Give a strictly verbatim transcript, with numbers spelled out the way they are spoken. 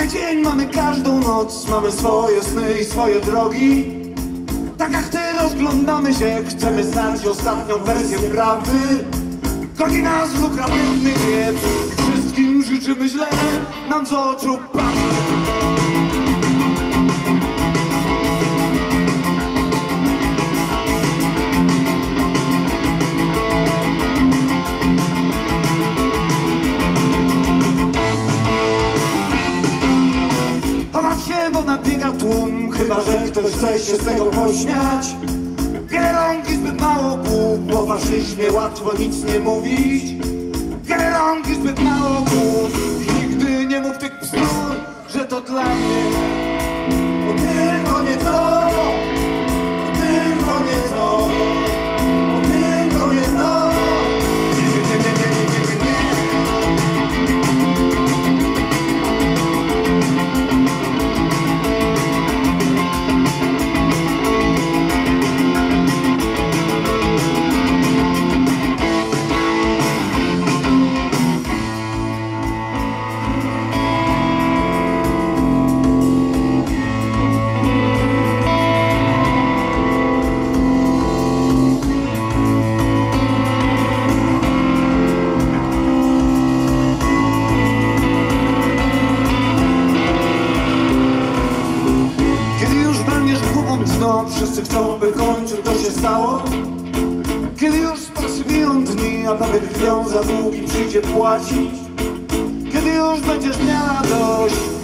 Mamy dzień, mamy każdą noc, mamy swoje sny i swoje drogi. Tak jak ty rozglądamy się, chcemy znać ostatnią wersję prawdy. Goni nas w lukratywny wiec, wszystkim życzymy źle, nam z oczu patrzy. Bo nabiega tłum, chyba że ktoś chce się z tego pośmiać. Wiele rąk i zbyt mało głów, o faszyzmie łatwo nic nie mówić. Wiele rąk i zbyt mało głów, i nigdy nie mów tych bzdur, że to dla mnie. Bo tylko nie to, bo tylko nie to, bo tylko nie to. Nie, nie, nie, nie, nie, nie, nie, nie. Wszyscy chcą, by w końcu to się stało. Kiedy już spoczywają dni, a papier krwią za długi przyjdzie płacić. Kiedy już będziesz miała dość